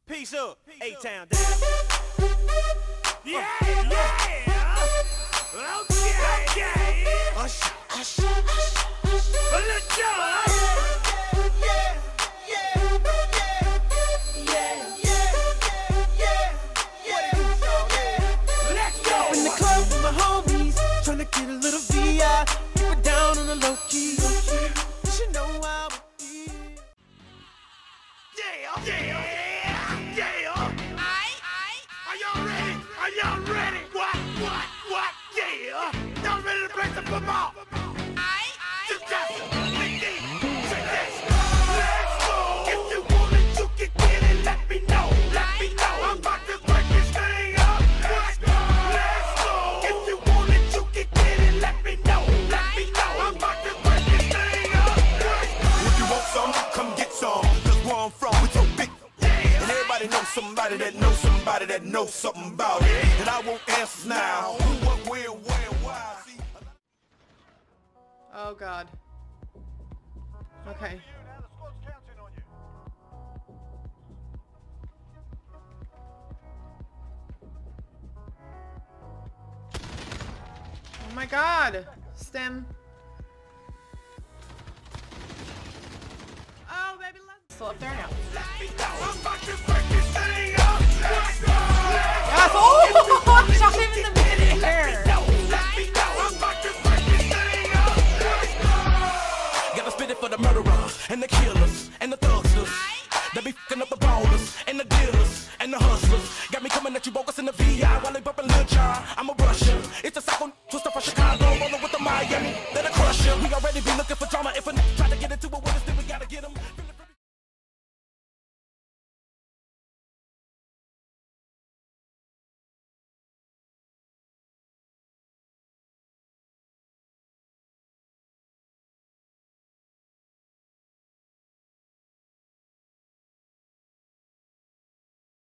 Peace up, A-Town down. Yeah, yeah. Okay. Hush, hush, hush, hush. Let's go. In the club with my homies, trying to get a little VI. Keep it down on the low key. You should know how it is. Yeah, yeah. Are y'all ready? Are y'all ready? What? Yeah. Y'all ready to break the football? Just let's go. If you want it, you can get it. Let me know. I'm about to break this thing up. Let's go. If you want it, you can get it. Let me know. I'm about to break this thing up. If you want some, come get some. Cause where I'm from, we so big. And everybody knows somebody that knows somebody that knows something about it. And I want answers now. Who, what, where, why? Oh God. Okay. Oh my God. Stem. Oh baby, let's still up there now. Yes. Oh, I shot him in the midair. Gotta spit it for the murderers and the killers and the thugsters. They be fucking up the ballers and the dealers and the hustlers. Got me coming at you bogus in the VI while they bumping Lil John. I'm a